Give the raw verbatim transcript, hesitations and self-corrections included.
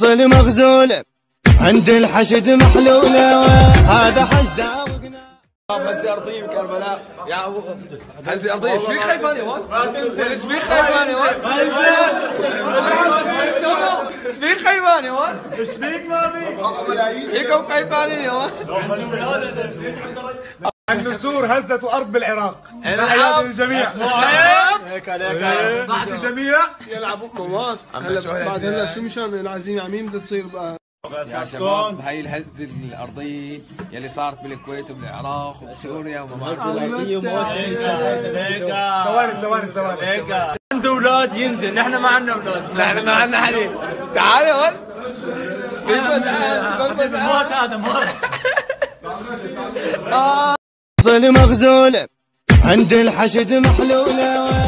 صل مغزول عند الحشد محلولة هذا حشد هزي ارضي بكربلاء يا ابو هزي ارضي ايش فيك خايفاني وين؟ ايش فيك خايفاني وين؟ ايش فيك خايفاني وين؟ ايش فيك مامي؟ فيكم خايفانين يا وين؟ النسور هزت الارض بالعراق. تحياتي للجميع. هيك هيك صحة الجميع. يلعبوا مواس هلا بعد هلا شو مشان العزيمه عميم بدها تصير بقى يا شباب هاي الهزة الأرضية يلي صارت بالكويت وبالعراق وبسوريا وممارسة ثواني ثواني ثواني عنده اولاد ينزل، نحن ما عندنا اولاد، نحن ما عندنا حدا. تعال يا ولد موت هذا موت. صل مغزول عند الحشد محلولة